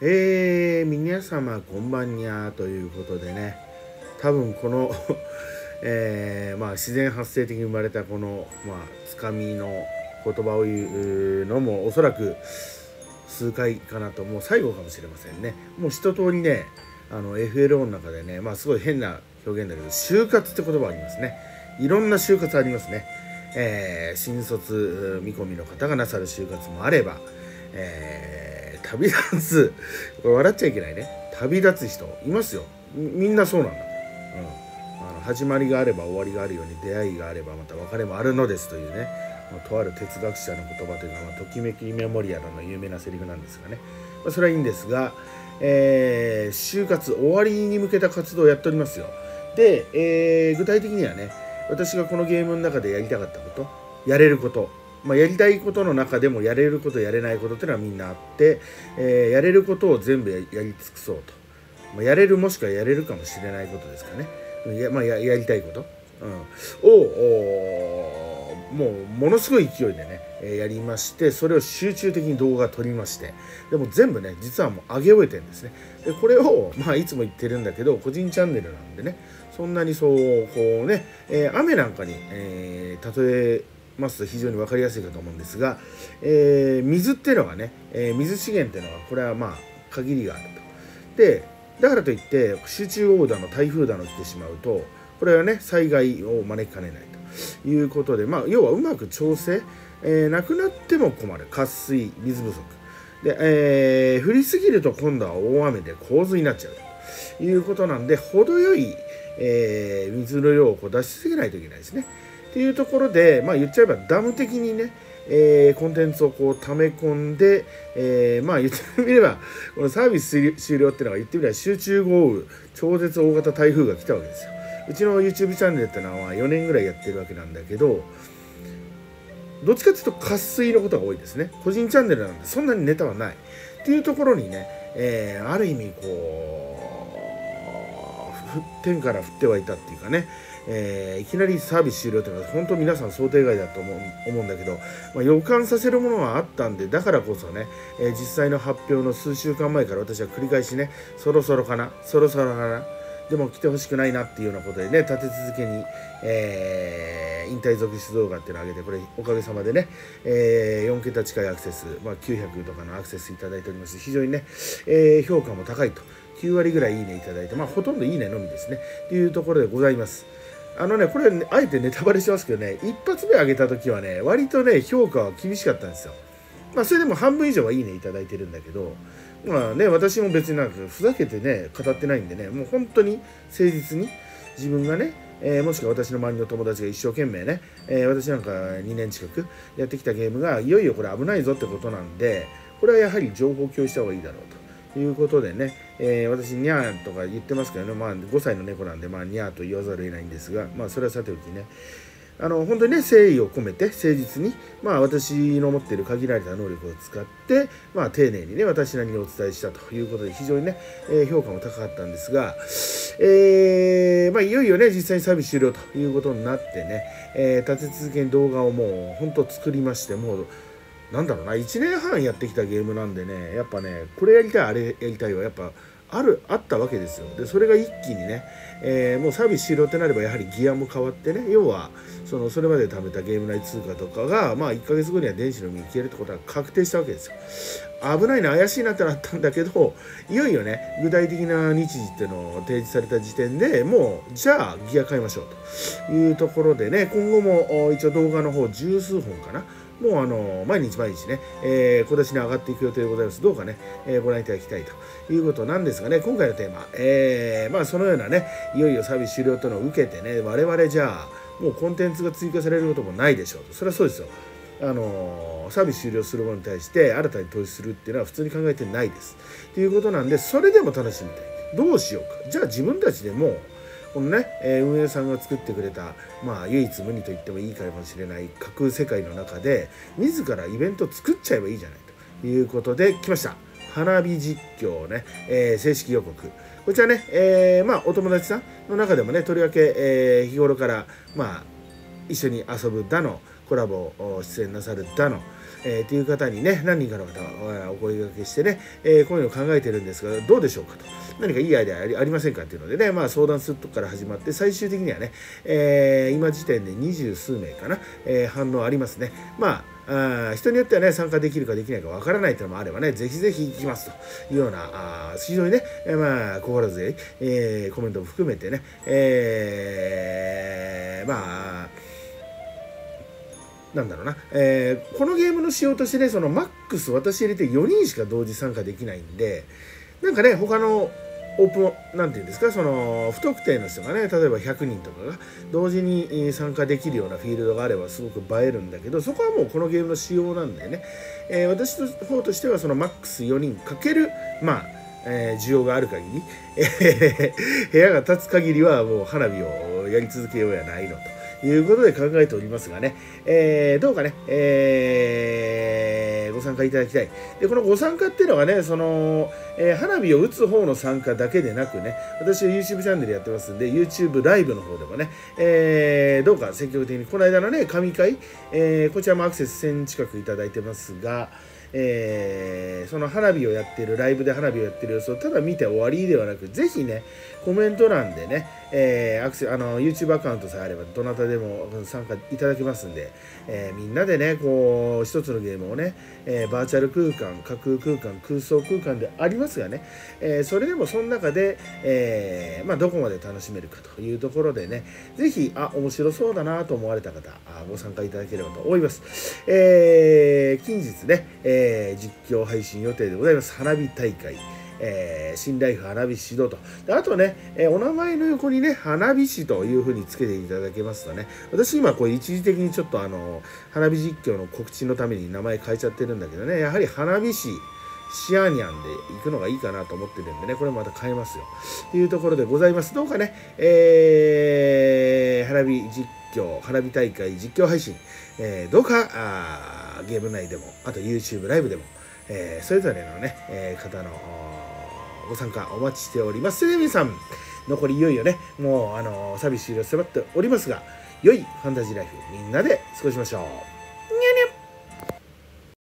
皆様こんばんにゃということでね、多分この自然発生的に生まれたこの、つかみの言葉を言うのもおそらく数回かなと、もう最後かもしれませんね。もう一通りね、FLO の中でね、すごい変な表現だけど、就活って言葉ありますね。いろんな就活ありますね。新卒見込みの方がなさる就活もあれば、旅立つ、これ笑っちゃいけないね、旅立つ人いますよ。みんなそうなんだ。始まりがあれば終わりがあるように、出会いがあればまた別れもあるのですというね、とある哲学者の言葉というか、ときめきメモリアルの有名なセリフなんですがね、それはいいんですが、就活終わりに向けた活動をやっておりますよ。で、具体的にはね、私がこのゲームの中でやりたかったこと、やれること、やりたいことの中でもやれることやれないことっていうのはみんなあって、やれることを全部やり尽くそうと、やれるもしくはやれるかもしれないことですかね、やりたいこと、をものすごい勢いでね、やりまして、それを集中的に動画撮りまして、でも全部ね実はもう上げ終えてるんですね。でこれをいつも言ってるんだけど、個人チャンネルなんでね、そんなにそうこうね、雨なんかに、例えますと非常に分かりやすいかと思うんですが、水っていうのはね、水資源っていうのはこれは限りがあると。でだからといって集中豪雨だの台風だの来てしまうと、これはね災害を招きかねないということで、要はうまく調整、なくなっても困る渇水水不足で、降りすぎると今度は大雨で洪水になっちゃうということなんで、程よい、水の量を出し続けないといけないですね。っていうところで、言っちゃえばダム的にね、コンテンツを溜め込んで、言ってみればこのサービス終了っていうのは言ってみれば集中豪雨超絶大型台風が来たわけですよ。うちの YouTube チャンネルってのは4年ぐらいやってるわけなんだけど、どっちかっていうと渇水のことが多いですね。個人チャンネルなんでそんなにネタはないっていうところにね、ある意味天から降ってはいたっていうかね、いきなりサービス終了というのは本当皆さん想定外だと思うんだけど、予感させるものはあったんで、だからこそね、実際の発表の数週間前から私は繰り返しね、そろそろかなでも来てほしくないなっていうようなことでね、立て続けに、引退続出動画っていうのを上げて、これおかげさまでね、4桁近いアクセス、900とかのアクセスいただいております。非常にね、評価も高いと、9割ぐらいいいねいただいて、ほとんどいいねのみですねというところでございます。これ、ね、あえてネタバレしますけどね、一発目上げた時はね、割とね評価は厳しかったんですよ。それでも半分以上はいいねいただいてるんだけど、私も別にふざけてね語ってないんでね、もう本当に誠実に自分がね、もしくは私の周りの友達が一生懸命ね、私なんか2年近くやってきたゲームがいよいよこれ危ないぞってことなんで、これはやはり情報共有した方がいいだろうということでね、私ニャーとか言ってますけどね、5歳の猫なんでニャーと言わざるを得ないんですが、それはさておきね、本当にね誠意を込めて誠実に、私の持っている限られた能力を使って、丁寧にね私なりにお伝えしたということで、非常にね、評価も高かったんですが、いよいよね実際にサービス終了ということになってね、立て続けに動画をもう本当作りまして、もう1年半やってきたゲームなんでね、やっぱねこれやりたいあれやりたいはやっぱあったわけですよ。でそれが一気にね、もうサービス終了ってなればやはりギアも変わってね、要はそれまで貯めたゲーム内通貨とかが1ヶ月後には電子の海に消えるってことが確定したわけですよ。危ないな怪しいなってなったんだけど、いよいよね具体的な日時っていうのを提示された時点でもうじゃあギア変えましょうというところでね、今後も一応動画の方十数本かな、もう毎日ね、小出しに上がっていく予定でございます。どうかね、ご覧いただきたいということなんですがね、今回のテーマ、そのようなねいよいよサービス終了というのを受けてね、我々じゃあもうコンテンツが追加されることもないでしょうと。それはそうですよ。サービス終了するものに対して新たに投資するっていうのは普通に考えてないですということなんで、それでも楽しみたい。どうしようか。じゃあ自分たちでもこのね、運営さんが作ってくれた、唯一無二と言ってもいいかもしれない架空世界の中で自らイベント作っちゃえばいいじゃないということで来ました。花火実況ね、正式予告。こちらね、お友達さんの中でもね、とりわけ、日頃から一緒に遊ぶだのコラボ出演なさるだの、という方にね、何人かの方はお声掛けしてね、こういうのを考えてるんですがどうでしょうかと、何かいいアイデアありませんかっていうのでね、まあ、相談するとこから始まって最終的にはね、今時点で20数名かな、反応ありますね。まあ人によってはね参加できるかできないかわからないというのもあればね、ぜひぜひ行きますというような非常にね、まあ心強い、コメントも含めてね、まあなんだろうな、このゲームの仕様としてね、そのマックス私入れて4人しか同時参加できないんで、なんかね他のオープンなんていうんですか、その不特定の人がね、例えば100人とかが同時に参加できるようなフィールドがあればすごく映えるんだけど、そこはもうこのゲームの仕様なんでね、私の方としてはそのマックス4人かけるまあ需要がある限り、部屋が立つ限りはもう花火をやり続けようやないのということで考えておりますがね、どうかね、ご参加いただきたい。でこのご参加っていうのはね、その、花火を打つ方の参加だけでなくね、私は YouTube チャンネルやってますんで YouTube ライブの方でもね、どうか積極的に、この間のね神会、こちらもアクセス1000近くいただいてますが、その花火をやってるライブで花火をやってる様子をただ見て終わりではなく、ぜひねコメント欄でね、YouTube アカウントさえあればどなたでも参加いただけますんで、みんなでねこう一つのゲームをね、バーチャル空間、架空空間、空想空間でありますがね、それでもその中で、まあ、どこまで楽しめるかというところでね、ぜひ面白そうだなと思われた方ご参加いただければと思います。近日ね、実況配信予定でございます。花火大会、新ライフ花火指導と。であとね、お名前の横にね花火師というふうにつけていただけますとね、私今これ一時的にちょっと花火実況の告知のために名前変えちゃってるんだけどね、やはり花火師シアニャンで行くのがいいかなと思ってるんでね、これまた変えますよというところでございます。どうかね、花火実況、花火大会実況配信、どうかゲーム内でも、あと YouTube ライブでも、それぞれのね、方のご参加お待ちしております。それでは皆さん、残りいよいよね、もうサービス終了迫っておりますが、良いファンタジーライフみんなで過ごしましょう。